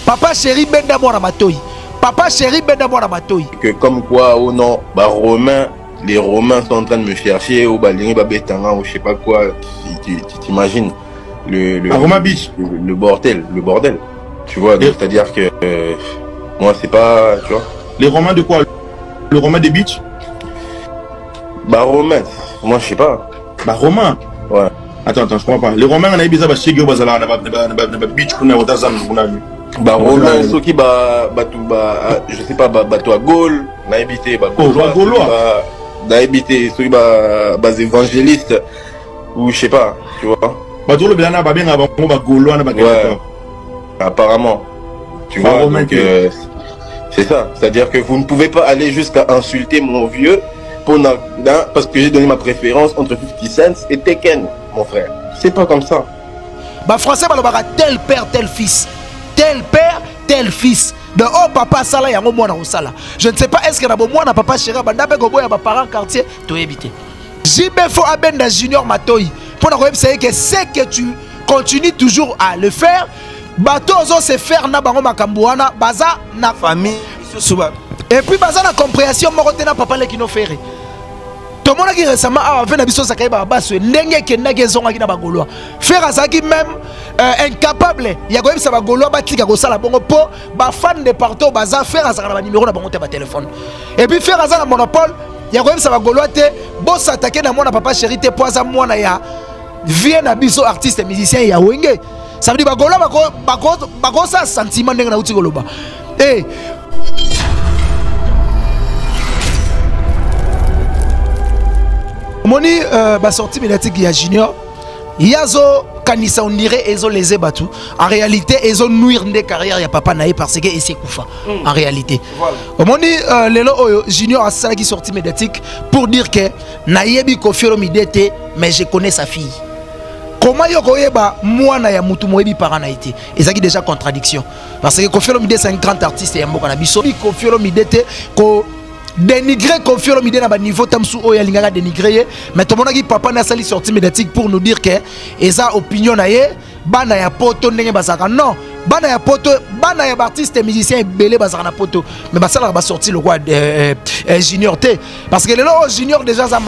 Papa chéri benda mwana matoi. Papa chéri benda mwana matoi. Que comme quoi ou non, bah Romain, les Romains sont en train de me chercher ou balingi babetanga ou je sais pas quoi. Tu t'imagines le bordel, Tu vois, c'est-à-dire que moi c'est pas, tu vois. Les Romains de quoi? Le Romain des beach? Bah Romain, moi je sais pas. Bah Romain. Ouais. Attends, je comprends pas. Les Romains on a bizarre bah chez eux bazala na beach kuna otazam kuna. Bah Romain ceux qui je sais pas bateau à Gaulle, na habité bah Gaulois. Na habité ceux qui bah évangélistes ou je sais pas, tu vois. Bah tout le bien ba bien avant ba Gaulois na ba. Ouais. Apparemment. Tu vois donc c'est ça, c'est-à-dire que vous ne pouvez pas aller jusqu'à insulter mon vieux parce que j'ai donné ma préférence entre 50 Cent et Tekken, mon frère. C'est pas comme ça. Bah français balobaka tel père tel fils. Tel père tel fils. De oh papa sala yango mwana osala. Je ne sais pas est-ce que na bo mwana papa chéri banda be gobo ya ba parents quartier to éviter. JB fo abenda junior matoi. Pour na koyebisa que c'est que tu continues toujours à le faire. Bato ozo se faire na bango makambo wana baza na famille souvent. Et puis baza na compréhension moko te na papa le kino faire. To mona ki récemment avant na biso sakai ba baso ndenge ke na gezonga ki na bagoloa. Faire azaki même incapable ya ko yebisa bagoloa batika ko sala bongo po ba fan de partout baza faire azaka na numéro na bango te ba téléphone. Et puis faire azana monopole ya ko yebisa bagoloa te bo s'attaquer na mona papa chéri te poza mwana ya vient na biso artiste musicien ya wenge. Ça veut dire bako ça sentiment ndenge na uti koloba. Eh moni ba sortie médiatique ya Junior yazo kanisa on dirait ezo les batu en réalité ezo nuire de carrière ya papa naé parce que essaie kufa en réalité moni lelo oyo Junior a ça qui sortie médiatique pour dire que nayebi Koffi Olomide mais je connais sa fille. Comment yokoyeba mwana ya mutu moyebi parana été ezaki déjà contradiction parce que Koffi Olomide c'est un grand artiste ya mboka na biso Koffi Olomide ko dénigrer Koffi Olomide na ba niveau tamsu oya lingaka dénigrer mais tout monde qui papa na sali sortie médiatique pour nous dire que eza opinion na ye bana ya poto ndenge basaka non bana ya poto bana ya artiste musicien belé basaka na poto mais basala ba sorti le roi Junior T parce que le Junior déjà ça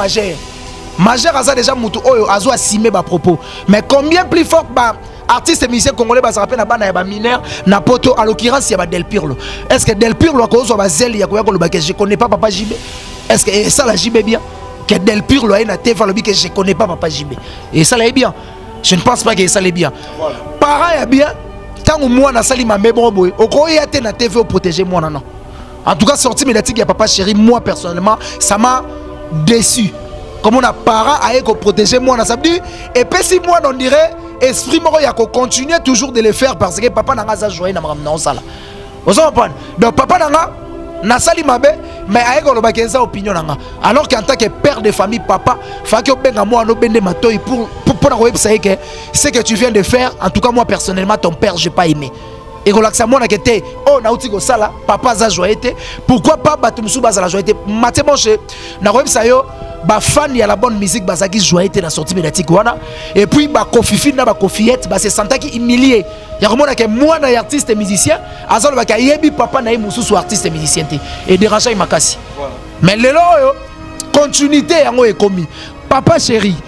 majeur a déjà mutu oyo azo assimé ba propos mais combien plus fort ba artiste musicien congolais ba rappelle na bana ya ba mineur na poto à l'occurrence il y a ba Del Pirlo est-ce que Del Pirlo a cause ba zel ya ko ba que je connais pas papa JB est-ce que ça la JB bien que Del Pirlo a na TV lobi que je connais pas papa JB et ça l'est bien je ne pense pas que ça l'est bien parent ya bien tant moi na sali ma bon boy oko ya te na TV protéger moi non en tout cas sortie médiatique ya papa chéri moi personnellement ça m'a déçu. Comme on a parent à protéger moi, ça veut dire et puis si moi on dirait esprit moi il y a continuer toujours de le faire parce que papa n'a pas joué na non ça là. Vous comprenez? Donc papa n'a sali mabe mais avec le bakenza opinion nanga. Alors qu'en tant que père de famille papa, faut que benga moi no bende matoi pour la website que ce que tu viens de faire en tout cas moi personnellement ton père j'ai pas aimé. Et que ça moi n'était oh na uti ko sala papa za joyete pourquoi pas batumsu baza la joyete maté manger na website yo ba fan ya la bonne musique bazaki joyete na sortie médiatique wana et puis ba Kofi na ba Kofiette ba se sentaki humilié ya komona ke moi na artiste musicien azalo ba ka yebi papa na mususu artiste musicien te et dérangeant makasi mais lelo yo continuité yango ekomi papa chéri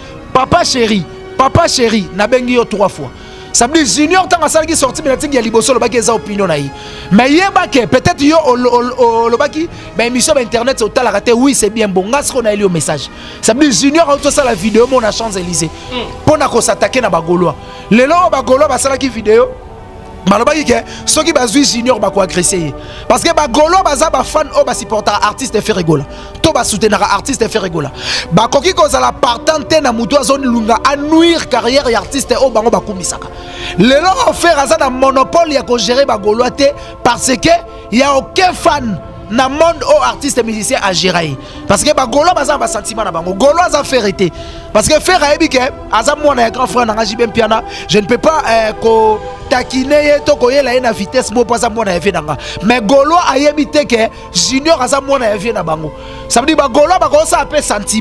na bengi yo 3 fois. Ça veut dire Junior tant à qui sorti médiatique ya liboso le baki eza opinion na yi mais yeba ke peut-être yo le baki ben émission internet au la raté oui c'est bien bon ngas qu'on a lu au message ça veut dire Junior auto ça la vidéo mon à Champs-Élysées pour na ko s'attaquer na bagoloa lelo bagoloa ba sala ki vidéo malobaki ke ceux qui bazui Junior ba ko agresser parce que bagoloa baza ba fan o ba supporter artiste fait rigola to ba soutenir artiste fait rigola ba koki ko za la partante na mutu zone lunga à nuire carrière ya artiste o bango ba kumisaka lelo faire ça na monopole ya ko gérer bagoloa te parce que il y a aucun fan na monde au artiste musicien à gérer parce que bagolo baza ba sentiment na bango golo za faire été parce que faire ayebi ke aza mwana ya grand frère na JB Mpiana je ne peux pas ko taquiner to ko yela na vitesse mo pas mwana ya venanga mais golo ayebi te ke Junior aza mwana ya vie na bango ça veut dire bagolo ba ko ça appelle sentiment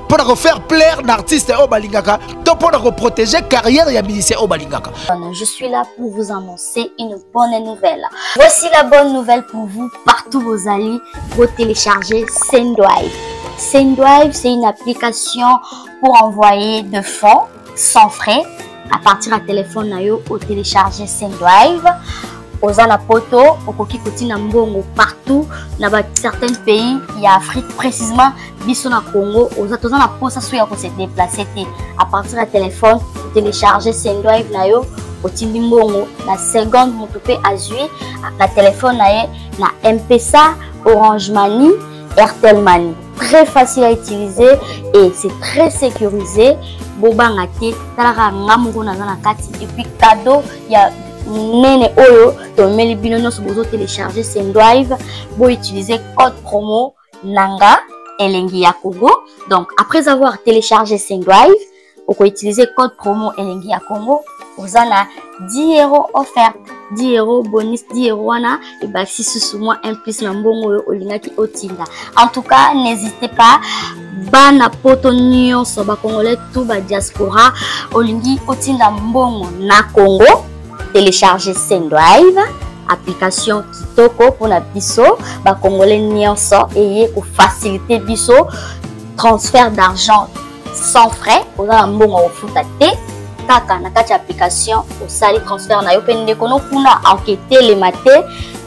pour refaire plaire l'artiste au balingaka, pour protéger carrière ya musicien au balingaka. Je suis là pour vous annoncer une bonne nouvelle. Voici la bonne nouvelle pour vous, partout vous allez, vous télécharger Sendwave. Sendwave, c'est une application pour envoyer de fonds sans frais à partir du téléphone nayo au télécharger Sendwave. Aux anapoto, au koki kotina mbongo partout dans certains pays, il y a Afrique précisément, biso na Congo, aux atozana posa souya ko se déplacer à partir du téléphone, télécharger Sendwave nayo, au tindi mbongo na seconde motope azui na téléphone naye na M-Pesa, Orange Money, Airtel Money. Très facile à utiliser et c'est très sécurisé. Bobangate, talara ngamungo na kati et puis cadeau, il y a nene oyo to meli binono so bozo télécharger Sendwave, bo utiliser code promo nanga elengi ya Congo. Donc après avoir téléchargé Sendwave, vous pouvez utiliser code promo elengi ya Congo, vous avez 10 € offert, 10 € bonus, 10 € wana et bah si sous moi un plus na mbongo olingaki otinda. En tout cas, n'hésitez pas, bana poto nyonso ba congolais tout ba diaspora olingi otinda mbongo na Congo, télécharger Sendwave, application kitoko pour na biso ba congolais nyonso et pour faciliter biso transfert d'argent sans frais, vous avez mbongo ofuta te. Kaka na kati application osali transfert na yo pende kono kuna enquêter les maté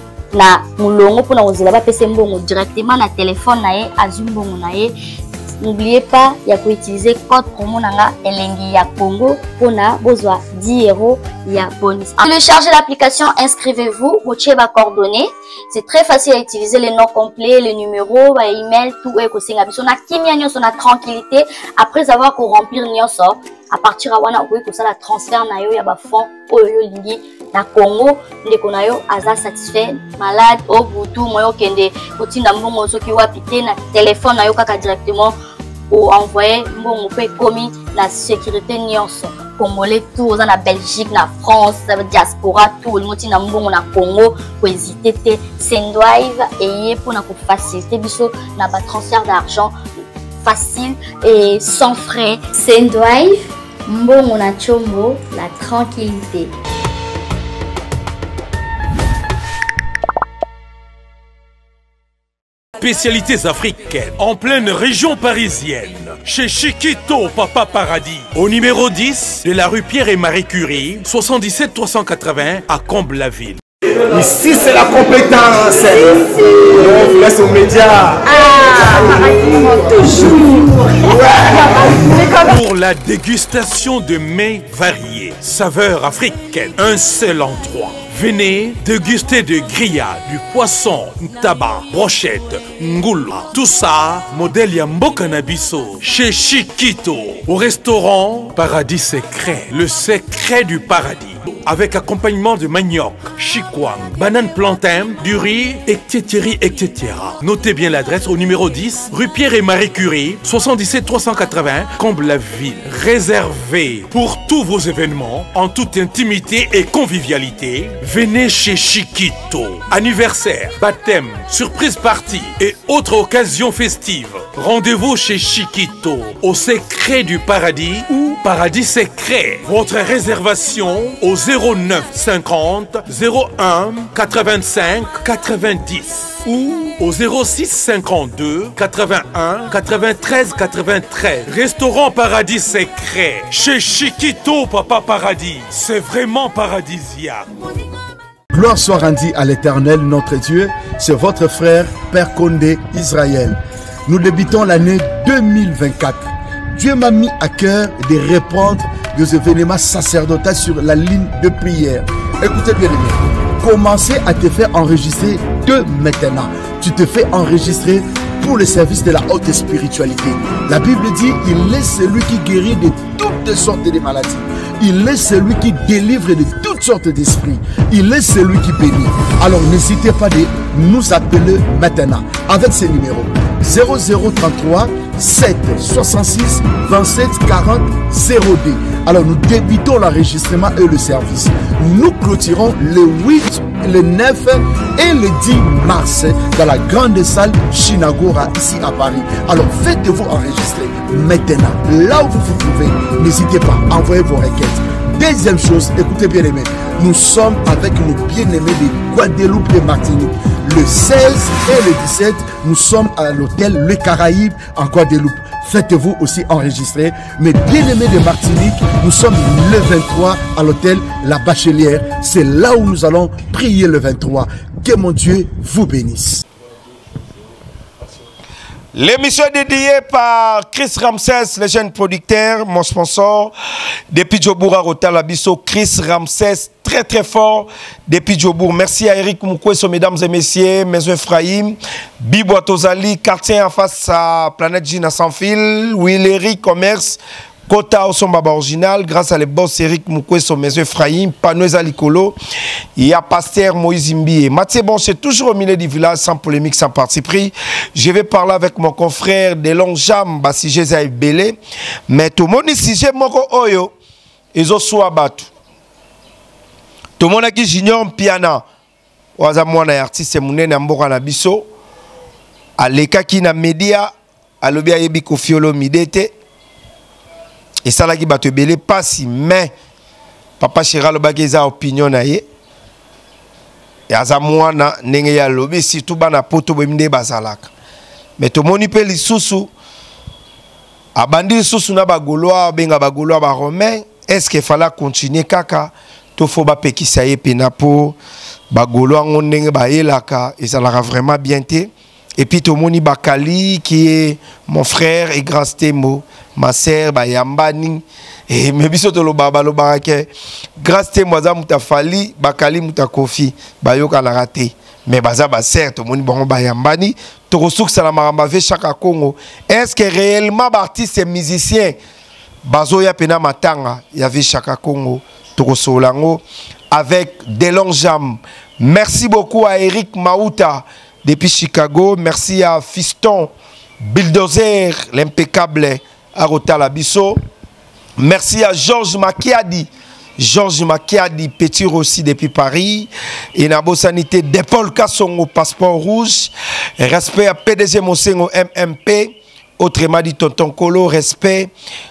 na mulongo pour na ozela ba pese mbongo directement na téléphone na ye azumbongo na ye. N'oubliez pas, il y a qu'à utiliser code promo nanga elengi ya Congo pour na bozwa 10 € ya bonus. Téléchargez l'application, inscrivez-vous, vous avez vos coordonnées. C'est très facile à utiliser, les noms complets, les numéros, les emails, tout est possible. On a kimia nyonso na tranquillité après avoir qu'on remplir nyonso. À partir de wana okoki kosala transfert na yo ya ba fonds oyo lingi na Congo ndeko na yo aza satisfait malade au butu moyo kende kotinda mbongo soki wapi te na téléphone na yo kaka directement ou envoyer mbongo pe komi la sécurité nyonso congolais tout oza na Belgique na France diaspora tout le monde na mbongo na Congo ko hésiter te Sendwave et pour na ko faciliter biso na ba transfert d'argent facile et sans frais. Sendwave mbongo na chombo, la tranquillité. Spécialités africaines en pleine région parisienne, chez Chiquito Papa Paradis, au numéro 10 de la rue Pierre et Marie Curie, 77 380 à Comble-la-Ville. Ici c'est la compétence. On vous laisse aux médias. Toujours. Pour la dégustation de mets variés, saveurs africaines, un seul endroit. Venez déguster de grillades, du poisson, tabac, brochette, ngoula. Tout ça, modèle Yambo Canabiso, chez Chiquito, au restaurant Paradis Secret, le secret du paradis. Avec accompagnement de manioc, chikwang, banane plantain, du riz, etc. Notez bien l'adresse au numéro 10, rue Pierre et Marie Curie, 77 380, Comble-la-Ville. Réservé pour tous vos événements, en toute intimité et convivialité. Venez chez Chiquito. Anniversaire, baptême, surprise party et autres occasions festives. Rendez-vous chez Chiquito, au secret du paradis ou Paradis Secret. Votre réservation au 09 50 01 85 90 ou au 06 52 81 93 93. Restaurant Paradis Secret chez Chiquito Papa Paradis. C'est vraiment paradisiaque. Gloire soit rendue à l'Éternel notre Dieu, c'est votre frère Père Condé Israël. Nous débutons l'année 2024. Dieu m'a mis à cœur de répondre des événements sacerdotaux sur la ligne de prière. Écoutez bien, commencez à te faire enregistrer de maintenant. Tu te fais enregistrer pour le service de la haute spiritualité. La Bible dit, il est celui qui guérit de toutes sortes de maladies. Il est celui qui délivre de toutes sortes d'esprits. Il est celui qui bénit. Alors n'hésitez pas de nous appeler maintenant avec ces numéros. 0033 7 66 27 40 02. Alors nous débutons l'enregistrement et le service. Nous clôturons le 8, le 9 et le 10 mars dans la grande salle Chinagora ici à Paris. Alors faites-vous enregistrer maintenant. Là où vous vous trouvez, n'hésitez pas, envoyez vos requêtes. Deuxième chose, écoutez bien aimés, nous sommes avec nos bien-aimés de Guadeloupe et Martinique. Le 16 et le 17, nous sommes à l'hôtel Le Caraïbe en Guadeloupe. Faites-vous aussi enregistrer. Mais bien-aimés de Martinique, nous sommes le 23 à l'hôtel La Bachelière. C'est là où nous allons prier le 23. Que mon Dieu vous bénisse. L'émission est dédiée par Chris Ramsès, le jeune producteur, mon sponsor. Depuis Djoboura Rotalabiso, Chris Ramsès, très très fort. Depuis Djobour. Merci à Eric Moukouesso, mesdames et messieurs, Maison Ephraim, Bibo Tozali, quartier en face à Planète Gina sans fil, Willery Commerce, Kota au son baba original, grâce à les boss Eric Moukouesso, Maison Ephraim, Panoeza Likolo, il y a Pasteur Moïse Mbie. Mathieu Bon, c'est toujours au milieu du village, sans polémique, sans parti pris. Je vais parler avec mon confrère de longues jambes, si j'ai belé. Mais tout le monde ici, j'ai mon oyo, ils ont soit battu. Tout le monde qui junior piano, oaza mwana artiste munene mboka na biso, aleka ki na media, alobi ayebi kofiolo midete. Et ça là qui bat te belé pas si mais papa Chéra le bageza opinion na ye. Et aza mwana ndenge ya lobi si tout bana poto bemde bazalaka. Mais to moni pe lisusu abandi lisusu na bagoloa benga bagoloa ba romain, est-ce qu'il fallait continuer kaka to faut ba pekisa ye penapo bagoloa ndenge ba yelaka et ça l'a vraiment bien té. Et puis tout moni Bakali qui est mon frère et grand Stembo, ma sœur Bayambani et me biso to lo baba lo barake grand Stembo za mutafali Bakali mutakofi bayoka la raté mais baza ba sœur tout moni bon Bayambani to ressouk ça la maramba ve chaque Congo. Est-ce que réellement artiste et musicien bazo ya pena matanga ya ve chaque Congo to solango avec des longues jambes. Merci beaucoup à Eric Maouta depuis Chicago. Merci à Fiston Bulldozer, l'impeccable à Rotalabiso. Merci à Georges Makiadi. Georges Makiadi, Petit Rossi depuis Paris. Et Nabo Sanité d'Epaul Kassongo, passeport rouge. Respect à PDG Mosengo MMP. Autrement dit Tonton Kolo. Respect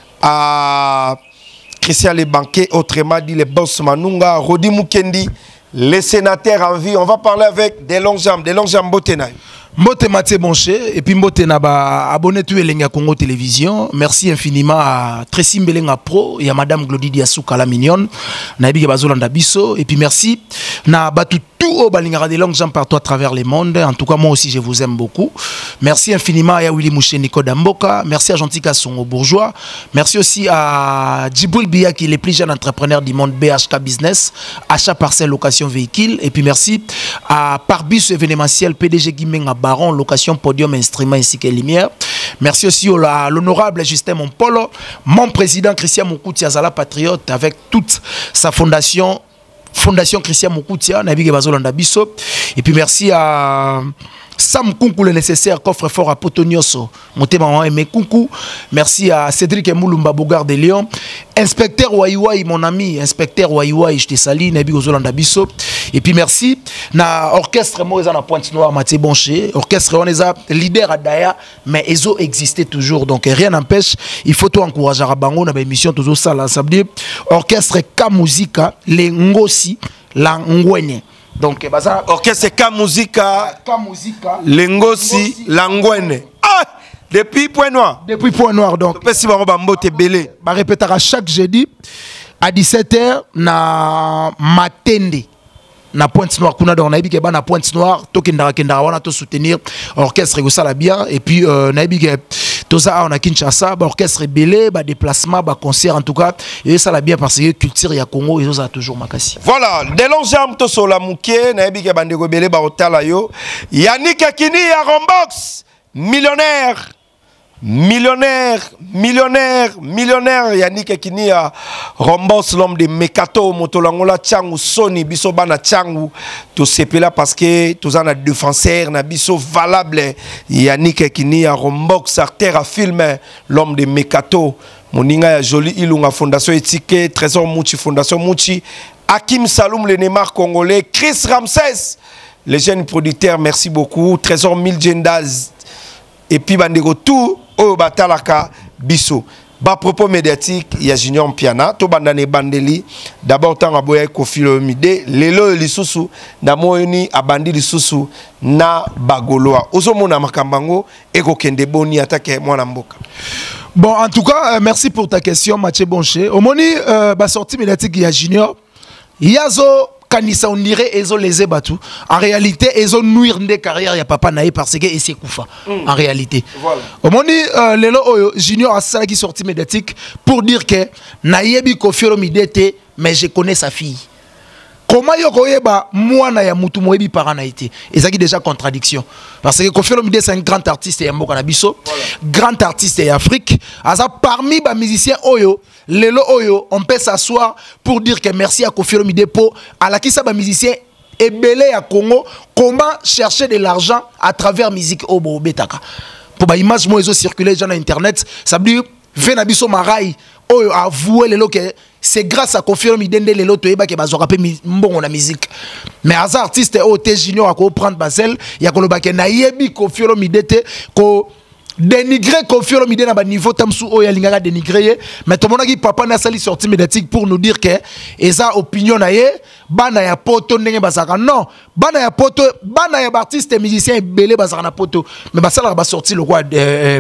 à Christian Les Banquets. Autrement dit les boss Manunga. Rodi Mukendi. Les sénateurs en vie, on va parler avec des longues jambes Botenaï. Mbote Mathieu Bonché et puis Mbote Naba abonné tu Elenga Congo Télévision. Merci infiniment à Tracy Mbelenga Pro et à Madame Glody Diasouka la mignonne. Nabi Bazolanda Bisso et puis merci na batu tout au balingara des longues jambes partout à travers le monde. En tout cas moi aussi je vous aime beaucoup. Merci infiniment à Willy Mouché Nico Damboka. Merci à Gentil Kasson Bourgeois. Merci aussi à Djibril Bia qui est le plus jeune entrepreneur du monde BHK Business, achat parcelle location véhicule et puis merci à Parbus événementiel PDG Guimenga Baron, location, podium, instrument ainsi que lumière. Merci aussi à l'honorable Justin Monpolo, mon président Christian Moukoutia Zala Patriote avec toute sa fondation Christian Moukoutia, Nabi Bazolanda Bisso. Et puis merci à Sam Kunku le nécessaire, coffre fort à Potonioso, Motema Aimé Kunku. Merci à Cédric Moulumba Bogar de Lyon. Inspecteur Waiwai, mon ami, inspecteur Waiwai, je te salue, Nabi Bazolanda Bisso. Et puis merci na orchestre Moïse na Pointe Noire Mathieu Bonché, orchestre on est leader à Daya mais ils ont existé toujours donc rien n'empêche, il faut tout encourager à bango na émission toujours ça là, ça veut dire orchestre K Musica les Ngosi la Ngwene. Donc baza orchestre K Musica les Ngosi la Ngwene. Ah! Depuis Point Noir. Depuis Point Noir donc. Peut si ba mbote belé. Ba répétera chaque jeudi à 17h na Matende. Na Pointe Noire kuna donc naïbi ke ba na Pointe Noire to kendara wana to soutenir orchestre ko sala bien et puis naïbi ke toza on a Kinshasa ba orchestre belé ba déplacement ba concert en tout cas et ça la bien parce que culture ya Congo et ça toujours makasi. Voilà, de longs jambes to sola muké naïbi ke bande ko belé ba otala yo Yannick Akini ya Rombox millionnaire Yannick Akini a Rombox l'homme de Mekato Motolangola Tchangu Sony biso bana Tchangu to sepela parce que tous en a défenseur na biso valable Yannick Akini a Rombox artère à filmer l'homme de Mekato Moninga ya Joli Ilunga Fondation Éthique, Trésor Mouchi Fondation Mouchi, Hakim Saloum le Neymar congolais, Chris Ramsès, les jeunes producteurs, merci beaucoup, Trésor Milgendaz, et puis Bandego tout, au Batalaka, Bisso. Bas propos médiatique, il y a Junior Mpiana, to bandane bandeli, d'abord tant à boye Kofi Olomide, lelo lisusu, na moyeni abandi lisusu na bagoloa. Ozo mona makambango, eko kende boni atake mwana mboka. Bon, en tout cas, merci pour ta question, Mathieu Bonché. Au moni, sortie médiatique, il y a Junior. Yazo kanisa on dirait ezo les batu. En réalité, ezo nuire des carrières, il y a papa naï parce que c'est koufa. En réalité. Voilà. Au moni, lelo oyo Junior a ça qui sortie médiatique pour dire que naïebi Kofi Olomide te, mais je connais sa fille. Comment yokoyeba mwana ya mutu moyebi paranaïté? Et ça qui déjà contradiction. Parce que Kofi Olomide c'est un grand artiste et Mboka Biso, grand artiste et Afrique. Asa parmi les musiciens oyo, lelo oyo, on peut s'asseoir pour dire que merci à Kofi Olomide pour à la qui ça ba musicien et belé à Congo, comment chercher de l'argent à travers musique obo betaka. Pour ba image moi ils ont circulé dans internet, ça veut dire Venabiso Marai oyo avoué lelo que c'est grâce à Kofi Olomide les loto eba ke bazo rapé mbongo na musique. Mais as artiste o te Junior a ko prendre basel ya ko lobake na yebi Kofi Olomide te ko dénigrer Kofi Olomide na ba niveau tamsu o ya lingaka dénigrer mais to monaki papa na sali sortie médiatique pour nous dire que eza opinion na ye bana ya poto ndenge basaka non bana ya poto bana ya artiste musicien belé basaka na poto mais basala ba sorti le roi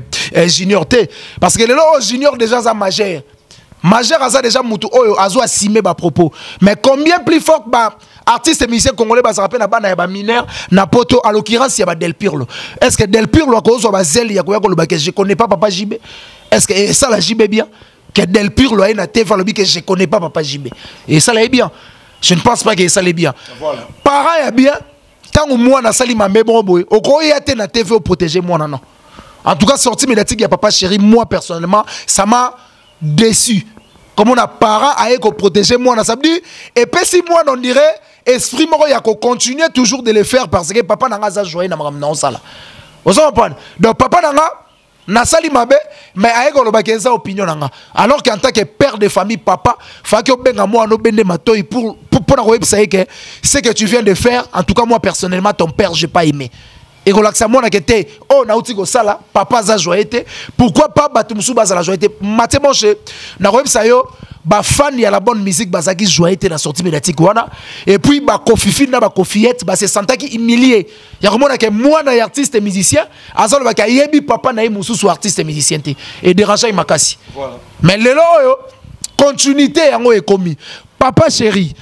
Junior te parce que le Junior déjà za majeur majeur aza déjà mutu oyo azo assimé ba propos mais combien plus fort ba artiste musicien congolais ba rappelle na bana ya ba mineur na poto à l'occurrence il y a ba Del Pirlo est-ce que Del Pirlo a cause ba zel ya ko lo que je connais pas papa JB est-ce que ça la JB bien que Del Pirlo a na TV lobi que je connais pas papa JB et ça là est bien je ne pense pas que ça l'est bien voilà parent ya bien tant moi na sali ma mebo boy o ko ya te na TV au protéger moi non en tout cas sortie médiatique ya papa chéri moi personnellement ça m'a déçu. Comme on a parent à protéger moi, on a dit et puis si moi on dirait esprit moro ya ko continuer toujours de le faire parce que papa n'a pas joué na ramna sala. Vous comprenez? Donc papa n'a sali mabe mais a ko loba kenza opinion nanga. Alors qu'en tant que père de famille papa, fa que benga moi no bende matoi pour na website que ce que tu viens de faire en tout cas moi personnellement ton père j'ai pas aimé. Et qu'on l'accès moi n'était oh na uti go sala papa za joyete pourquoi pas batumsu baza la joyete maté bonche na website yo ba fan ya la bonne musique bazaki joyete na sortie médiatique wana et puis ba kofifi na ba kofiette ba se sentaki humilié ya komona que moi na artiste musicien azalo ba ka yebi papa na musu su artiste musicien et dérangeant makasi voilà mais lelo yo continuité yango e komi papa chéri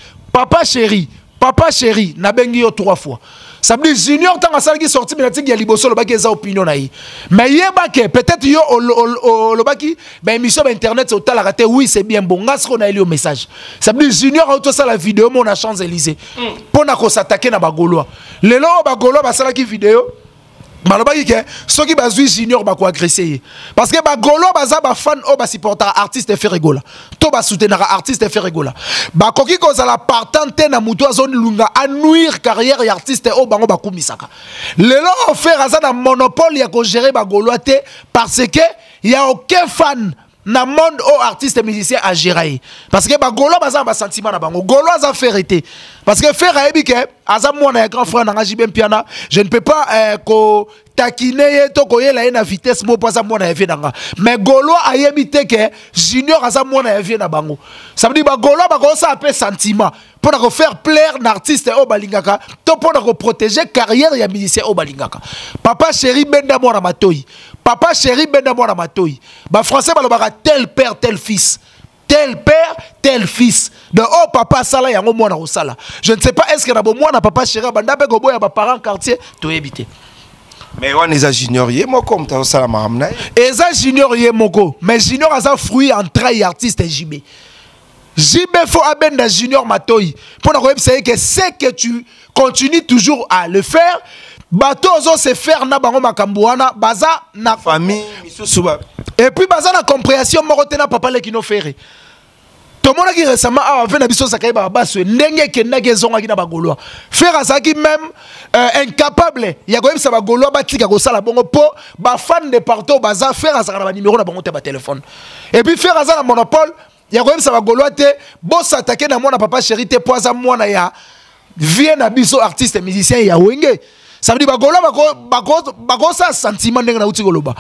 na bengi yo 3 fois. Ça veut dire Junior tant à ça qui sorti médiatique il y a liboso le baki eza opinion naï mais yeba que peut-être yo le baki ben émission internet au tal raté oui c'est bien bon ngas qu'on a lu au message ça veut dire Junior auto ça la vidéo mon a Champs-Élysées pour na ko s'attaquer na bagolo lelo bagolo ba sala ki vidéo malobaki ke soki bazui Junior ba ko agresser parce que bagolo baza ba fan o ba supporter artiste fait rigola to ba soutenir artiste fait rigola ba koki ko za la partante na mutu azone lunga a nuire carrière ya artiste o bango ba kumisaka lelo offert aza na monopole ya ko gérer bagolo te parce que il y a aucun fan na monde au artiste musicien à gérer parce que bagolo baza ba sentiment na bango golo aza ferité parce que faire ayebi ke aza mwana ya grand frère na JB Mpiana je ne peux pas ko taquiner to ko yela na vitesse mo pas mwana ya vie nanga mais golo ayebi te ke Junior aza mwana ya vie na bango ça veut dire bagolo ba ko ça appelle sentiment pour na faire plaire un artiste au balingaka to pour na protéger carrière ya musicien au balingaka papa chéri benda mwana matoi papa chéri benda mwana matoi ba français ba lobaka tel père tel fils tel père, tel fils. De oh papa sala yango mwana ko sala. Je ne sais pas est-ce que na bo mwana papa chéri banda be go boya ba parents quartier to éviter. Mais on est junior yé moko mta sala mahamna. Eza junior yé moko, mais junior a fruit en trahi artiste JB. JB faut abenda junior matoi. Pour na ko c'est que c'est que tu continues toujours à le faire. Bato ozo se faire na bango makambuana baza na famille misusuba. Et puis baza na compréhension morote na papa le kino ferré. tomonaki récemment awa ve na biso sakai ba baso ndenge kendaki ezongaki na bagoloa frère azaki même incapable ya koyebisa bagoloa batika kosala bongo po bafan de partout baza frère azaka na banimero na bango te batelefone et puis frère aza na monopole ya koyebisa bagoloa te bosatake na mwana papa chéri te po aza mwana ya vie na biso artiste musicien ya wenge ça veut dire bagoloa bakosa sentiment ndenge na uti koloba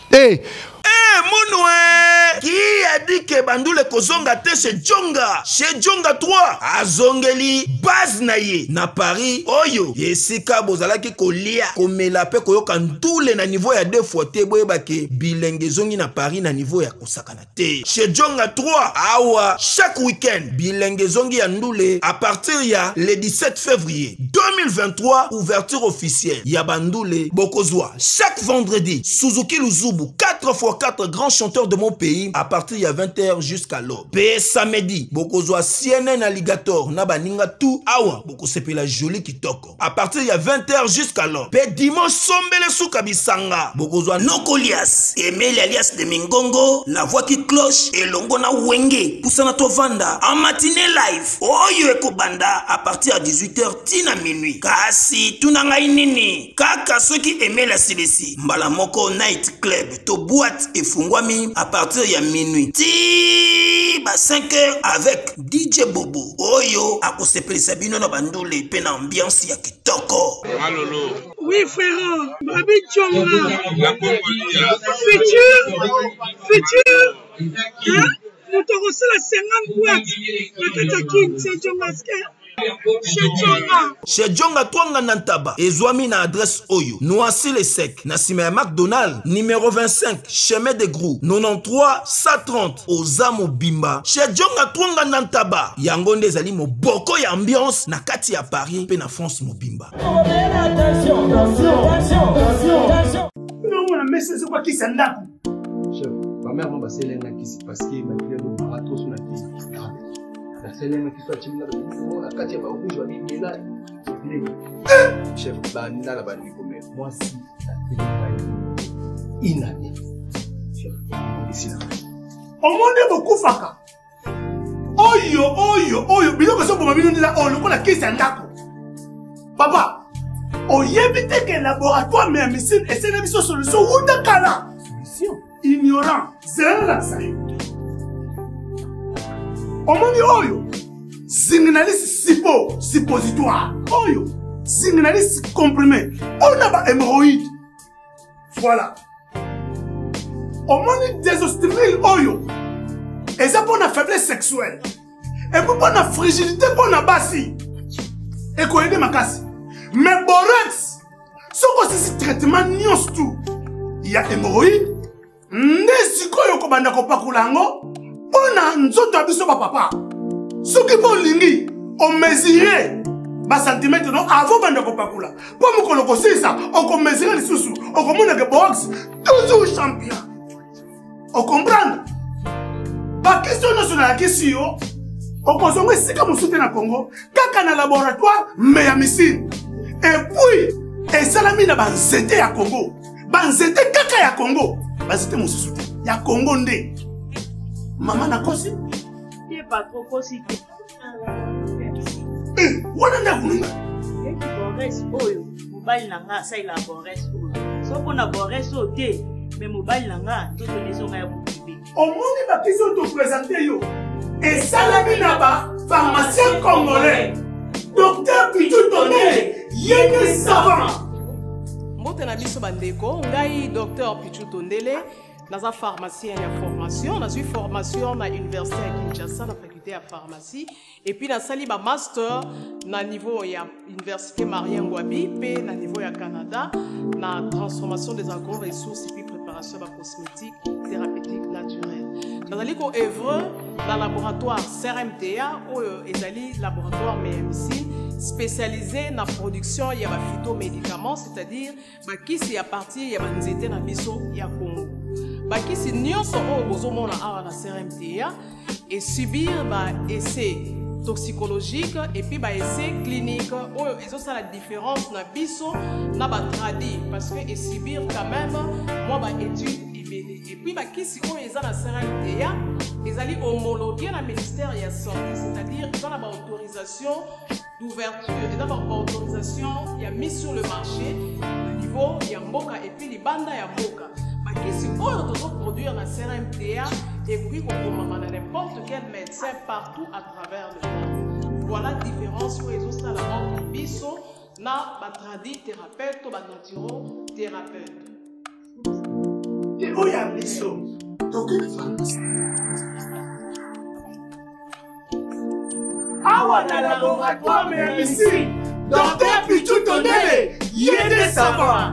Monoué qui a dit que Bandoule kozonga te chez Djonga 3 azongeli base naye na Paris oyo yesika bozalaki kolia komela pe koyoka ndule na niveau ya 2 fois te boyeba ke bilenge zongi na Paris na niveau ya kosakana te chez Djonga 3 awa chaque week-end bilenge zongi ya ndule à partir ya le 17 février 2023 ouverture officielle ya Bandoule bokozwa chaque vendredi Suzuki Luzubu 4x4 grands chanteurs de mon pays à partir de 20h jusqu'à l'aube. Pe samedi, bokozwa CNN Alligator na baninga tout awa boko sepe la jolie kitoko. À partir de 20h jusqu'à l'aube. Pe dimanche sombele souka bisanga. Bokozwa Nokolias, Emile alias de Mingongo, la voix qui cloche et longo na wenge. Poussana to vanda en matinée live. Oyo eko banda à partir de 18h tina minuit. Kasi tunanga inini. Kaka ceux qui aimaient la CDC. Mbalamoko Night Club to boîte et fungwami à partir de minuit. Ti ba 5h avec DJ Bobo. Oyo akosepeli sabino na Bandoule pe na ambiance ya kitoko. Malolo. Oui frère, Babi Djonga. Futur. Hein? Nous te reçons la 50 boîtes. La Katakin, c'est Djonga. Chez Djonga Twanga Nantaba, Ezwami na adresse Oyo, Noisy les Secs, Nassime McDonald, numéro 25, chemin de Grou, 93 130, Ozamo Bimba. Chez Djonga Twanga Nantaba, Yangonde Zali mo boko ya ambiance, na kati ya Paris, pe na France mo Bimba. Attention. Non, mais c'est quoi qui s'en a? Chef, ma mère m'a passé l'un qui s'est passé, ma fille m'a barato sur la vie. La scène qui soit timide, la Katia va rouge, va dire là. Chef, banda la bande comme moi si ça fait une année. Chef, on décide. Au monde beaucoup faka. Oyo, bilo que ça pour ma vie nous là, oh le la caisse en dako. Papa, on y évite que laboratoire mais médecine et c'est une solution ou de cala. Solution. Ignorant, c'est là ça. Omoni oyo signaliste suppositoire oyo signaliste comprimé on a ba hémorroïde voilà omoni désostérile oyo et ça pour la faiblesse sexuelle et pour la fragilité pour la basi et quoi aider makasi mais borex ce que c'est traitement nions tout il y a hémorroïde ndesiko yo ko banda ko pakulango on a nzoto abiso ba papa soki po lingi on mesurer ba centimètre non avant banda ko pakula po mukolo ko sisa on ko mesurer les sous on ko mona que box toujours champion on comprend ba question nationale question on ko zonga sika musute na Congo kaka na laboratoire mais ya missile et puis et salami na banzete ya Congo banzete kaka ya Congo banzete musute ya Congo nde maman na kosi? Il n'est pas trop kosi. Wana na kununga? Eki Boris oyo, mobile nanga sa ila Boris oyo. So kona Boris oyo te, mais mobile nanga, tout le maison ya boukibe. Au monde ba question te présenter yo. Et salami na ba, pharmacien congolais. Docteur Pichou Tondele, yene savant. Mbote na biso bandeko, ngai docteur Pichou Tondele. Dans la pharmacie, il y a formation. Dans une formation à l'université à Kinshasa, la faculté de pharmacie. Et puis, dans le master, dans niveau de l'université Marien Ngouabi, puis dans niveau du Canada, dans la transformation des agro-ressources et puis préparation de la cosmétique thérapeutique naturelle. Dans le œuvre dans le laboratoire CRMTA, ou le laboratoire MMC, spécialisé dans la production de phytomédicaments, c'est-à-dire qui c'est à partir de nzete na biso ya Congo. Qui c'est nyonso o bozomona awa na CRMTA et subir essai toxicologique et puis essai clinique oyo ça la différence na biso na tradi parce que et subir quand même moi étude ebele. Et puis bakisi oyo eza na CRMTA ezali homologué na ministère ya santé, c'est-à-dire eza na ba autorisation d'ouverture, eza na ba autorisation ya mise sur le marché au niveau ya mboka et puis libanda ya mboka. Bakisi oyo tozo produire na CRMTA et puis kokomama na n'importe quel médecin partout à travers le monde. Voilà la différence où ils ont ça la mort biso na batradi thérapeute ou naturo thérapeute. Et où y a biso? Awa na laboratoire mais ici, Docteur Pichou Tondele, yéde savant.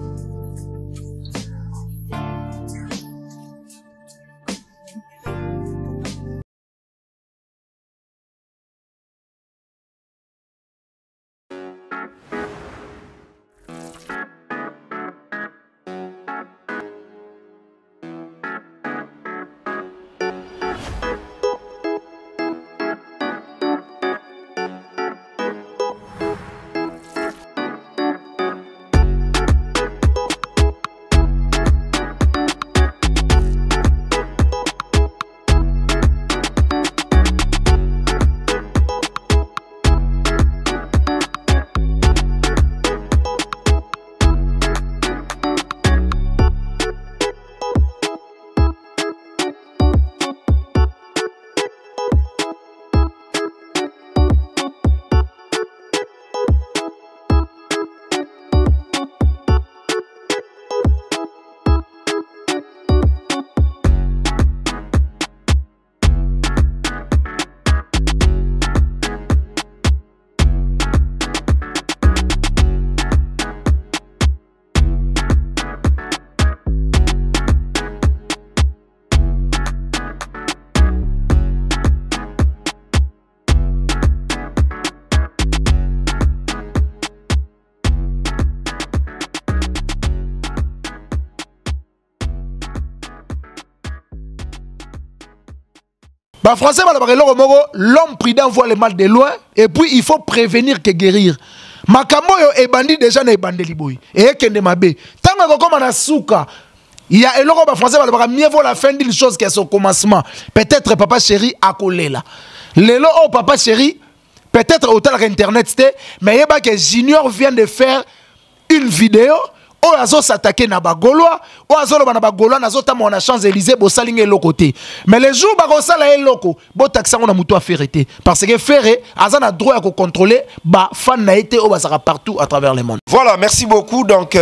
Bah français l'homme prudent voit le mal de loin et puis il faut prévenir que guérir. Makambo yo ebandi déjà na ebande liboy et kende mabe. Tanga ko na souka. Il y a eloko ba français mieux vaut la fin d'une chose qu'à son commencement. Peut-être papa chéri a collé là. Lelo oh papa chéri peut-être autant internet c'était mais yeba que Junior vient de faire une vidéo. O azo s'attaquer na bagoloa, o azo lo na bagoloa na zo tamo na Champs-Élysées bo salinge lokoté. Mais les jours ba ko sala e loko, bo taxa on a muto a ferreté parce que ferré azana droit à contrôler ba fan na été o ba sera partout à travers le monde. Voilà, merci beaucoup donc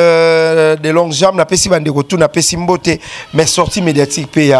de longues jambes na pesi bande ko tout na pesi mbote mais sortie médiatique pe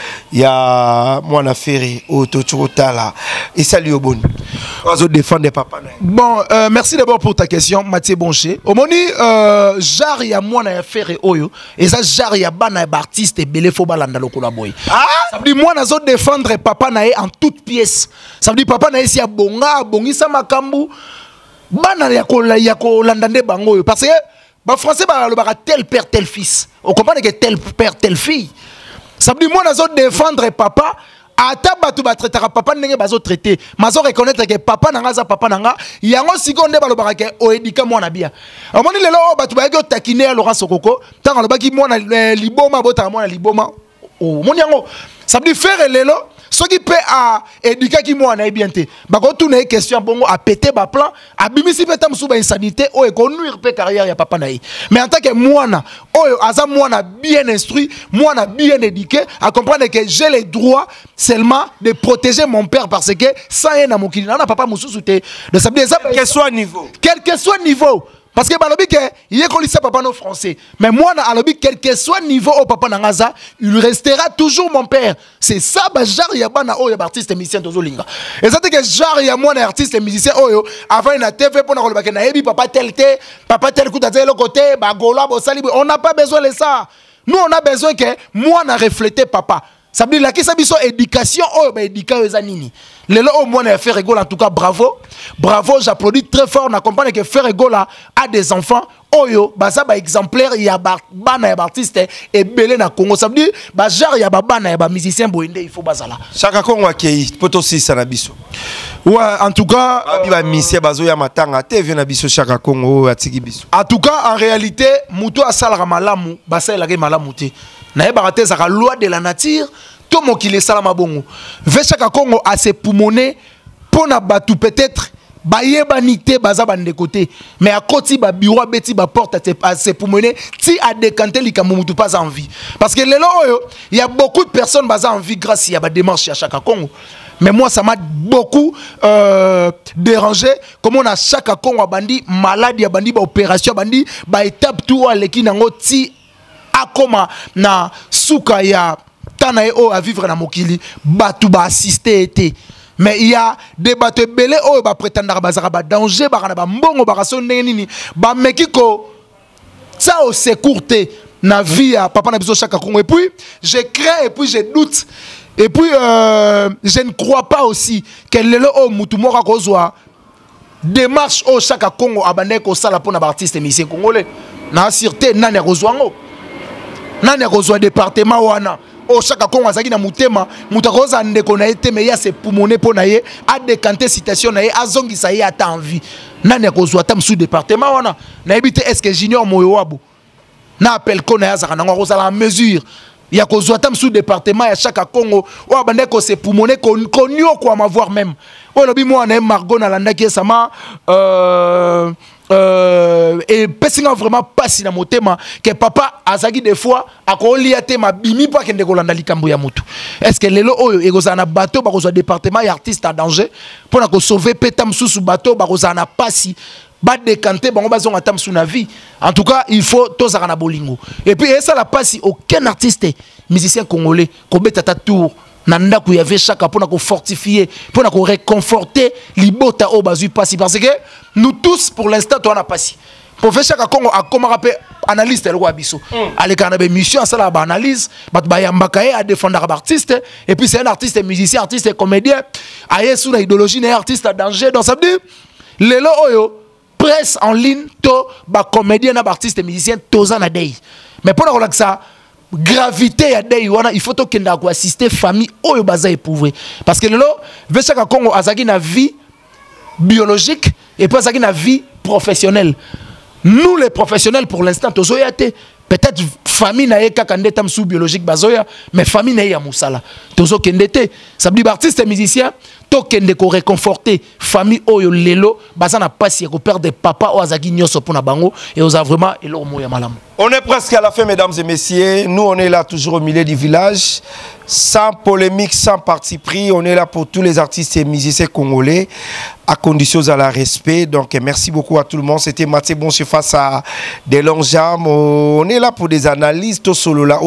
ya moi na ferré o to tala et salut au bon. Ozo défendre papa na. Bon, merci d'abord pour ta question Mathieu Bonché. Au moni jar ya mwana ya ferre oyo eza jar ya bana ya artiste belé fo balanda lokola boy. Ça veut dire mwana zo défendre papa na en toute pièce. Ça veut dire papa na si ya bonga bongisa makambu bana ya kolanda nde bango oyo parce que ba français ba le tel père tel fils. On comprend que tel père telle fille. Ça veut dire mwana zo défendre papa ata batu ba traitera papa ndenge bazo traiter mazo reconnaître que papa nanga za papa nanga yango sikonde ba lobaka ke o edika mwana bia amoni lelo batu ba yo takiner Laurent Sokoko tanga lobaki mwana liboma bota mwana liboma o moni yango ça veut dire faire lelo ce qui peut à éduquer qui mwana bien te ba ko tourner question bongo a péter ba plan a bimisi peta musuba insanité o e ko nuire pe carrière ya papa naï mais en tant que mwana oyo aza mwana bien instruit mwana bien éduqué à comprendre que j'ai le droit seulement de protéger mon père parce que sans rien à mon kili na papa mususu te de savoir quel que soit niveau parce que balobi que yé kolisa papa no français mais moi na alobi quel que soit niveau au papa nangaza il restera toujours mon père c'est ça ba jar ya bana oyo artiste musicien tozolinga et ça que jar ya moi na artiste musicien oyo avant na TV pour na koloba ke na yebi papa tel coup d'azel le côté ba golo bo sali on n'a pas besoin de ça nous on a besoin que moi na refléter papa. Ça veut dire la question de éducation, oh, bah, éducation, le lot au moins de Ferregola, en tout cas, bravo. Bravo, j'applaudis très fort. On a compris que Ferregola a des enfants. oyo baza ba exemplaire ya bana ya artiste et belé na Congo. Ça veut dire ba genre ya bana ya ba musicien boyende il faut bazala. Chaka Congo akei poto si sana biso. Ouais, en tout cas ba missia bazo ya matanga te vient na biso Chaka Congo atiki biso. En tout cas en réalité muto asala malamu basala ke malamu te. Na yeba te za loi de la nature to mokile sala mabongo. Ve Chaka Congo a se poumoner pona batu peut-être bayebanité baza bande côté mais à côté ba bureau beti ba porte à se poumoner ti a décanter likamutu pas envie parce que lelo oyo il y a beaucoup de personnes baza envie grâce à ba démarche à Chaka Congo. Mais moi, ça m'a beaucoup dérangé. Comme on a Chaka Congo bandi malade, ya bandi ba opération, bandi ba étape tout à l'équipe nango ti akoma na suka ya tanae o à vivre na mokili batu ba assister été. Mais il y a des bateaux belé oh ba prétendre bazara ba danger ba ba mbongo ba rason nini ba mekiko ça au sécurité na vie à papa na biso Chaka Congo. Et puis je crains et puis je doute. Et puis, je ne crois pas aussi que le oh mutumora kozwa démarche au Chaka Congo abandé ko sala pona artiste musicien congolais. Na sûreté nane kozwango. Nane kozwa département wana. Au Chaka Congo azaki na mutema, mutakoza ndeko na ete me ya se poumoner pona ye a décanter citation na ye azongisa ye ata envie. Nane kozwa tam sous département wana. Na ebité est-ce que junior moyo wabo. Na appel ko na ya zaka na kozala en mesure. Il y a un sous département à Chaka Congo ou abandé ko se poumoner konyo ko m'avoir même o lobi moi na Margot na landa ki sama et pesinga vraiment pas si na motema que papa azaki des fois akolia te mabimi pa kende ko landa likambo ya mutu. Est-ce que lelo oyo ekozana bateau ba ko département ya artiste en danger pour na ko sauver petam sous bateau ba ko na pasi ba décanter bango bazon atam sous na vie. En tout cas, il faut tozara na bolingo. Et puis ça la passe si aucun artiste musicien congolais ko betata tour na ndako ya ve Chaka pour na ko fortifier, pour na ko réconforter libota o bazu passi parce que nous tous pour l'instant on a passé. Pour faire Chaka Congo a comment rappeler analyste le roi biso. Allez quand on a mission ça la analyse, bat ba yambaka à défendre l'artiste et puis c'est un artiste musicien, artiste comédien, aye sous la idéologie d'un artiste à danger donc ça veut dire lelo oyo presse en ligne to ba comédien na artiste musicien toza na day mais pour la ça gravité ya day wana il faut to kenda ko assister famille oyo baza éprouver parce que lelo ve Chaka Congo azaki na vie biologique et puis azaki na vie professionnelle. Nous les professionnels pour l'instant tozoya te peut-être famille na eka kande tam sous biologique bazoya mais famille na ya musala tozo kende te ça veut dire artiste musicien to kende ko réconforter famille oyo lelo baza na pasi ko perdre papa o azaki nyoso pona bango et oza vraiment elo moya malamu. On est presque à la fin, mesdames et messieurs. Nous, on est là toujours au milieu du village. Sans polémique, sans parti pris. On est là pour tous les artistes et musiciens congolais, à condition à la respect. Donc, merci beaucoup à tout le monde. C'était Mathieu Bonche face à des longs jambes. On est là pour des analyses, tout solo là,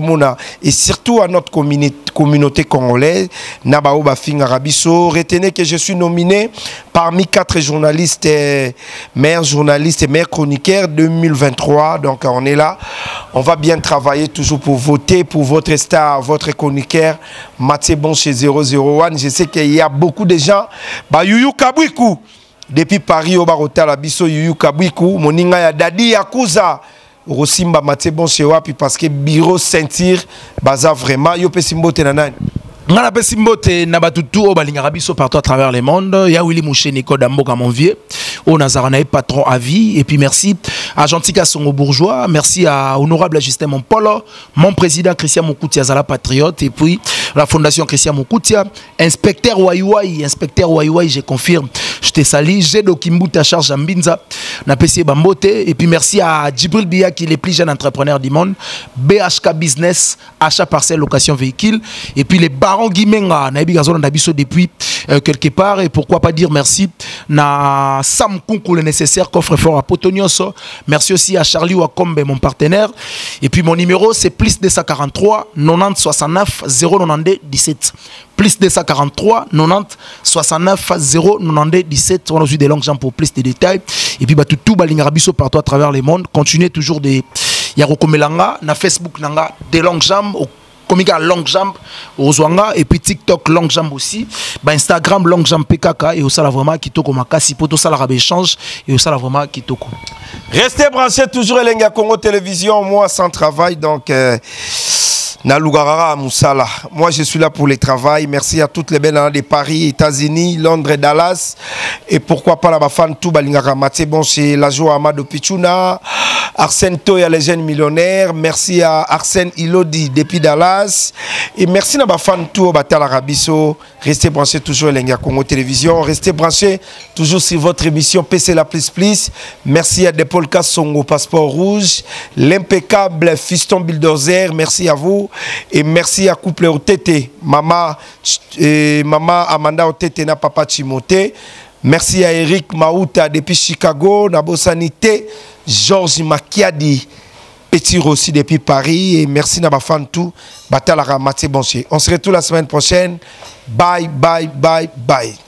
et surtout à notre communauté congolaise. Nabao Bafing Arabiso. Retenez que je suis nominé parmi 4 journalistes, meilleurs journalistes et meilleurs chroniqueurs 2023. Donc, on est là, on va bien travailler toujours pour voter pour votre star, votre chroniqueur Mathieu Bonche 001. Je sais qu'il y a beaucoup de gens. Bah Yuyu Kabwiku depuis Paris au Barota la biso Yuyu Kabwiku, moninga ya Dadi Yakuza Rosimba Mathieu Bonche wapi parce que bureau sentir baza vraiment yo pesimbote nanani. Ngana pesimbote na batutu o balinga biso partout à travers le monde. Ya Willy Mouché Nico Damboka mon vieux. Au Nazaranaï patron à vie et puis merci à Gentika Songo Bourgeois, merci à honorable Justin Mompolo, mon président Christian Mukoutia Zala patriote et puis la fondation Christian Mukoutia, inspecteur Waiwai, je confirme. Je te salue, j'ai Dokimbuta charge Ambinza, na PC Bambote et puis merci à Djibril Bia qui est le plus jeune entrepreneur du monde, BHK Business, achat parcelle location véhicule et puis les barons Guimenga, na Ebigazon Nabiso depuis quelque part et pourquoi pas dire merci na Sam Kunku le nécessaire coffre fort à Potonioso. Merci aussi à Charlie Wakombe mon partenaire et puis mon numéro c'est plus 243 90 69 092 17 plus 243 90 69 092 17. On a aussi des longues jambes pour plus de détails et puis bah tout balingarabiso partout à travers le monde. Continuez toujours des Yarokomelanga na Facebook nanga des longues jambes Komika Long Jambe Ozwanga et puis TikTok Long Jambe aussi. Instagram Long Jambe PKK et aussi là vraiment Kitoko Makasi poto ça la rabe échange et aussi là vraiment Kitoko. Restez branchés toujours Elenga Congo Télévision, moi sans travail donc Nalugarara Moussala. Moi, je suis là pour le travail. Merci à toutes les belles de Paris, États-Unis, Londres, Dallas. Et pourquoi pas la fan tout Balingara Maté. Bon, c'est la joie Amado Pichuna, Arsène Toya, les jeunes millionnaires. Merci à Arsène Ilodi depuis Dallas. Et merci à la fan tout Batala Rabiso. Restez branchés toujours Elenga Congo Télévision. Restez branchés toujours sur votre émission PC La Plus Plus. Merci à Depolka Songo Passeport Rouge, l'impeccable Fiston Bulldozer. Merci à vous. Et merci à couple Otete, maman Amanda Otete na papa Timothée. Merci à Eric Maouta depuis Chicago, Nabosanité, Georges Makiadi, Petit Rossi depuis Paris. Et merci à fan tout, Batala Ramate Bonché. On se retrouve la semaine prochaine. Bye, bye, bye, bye.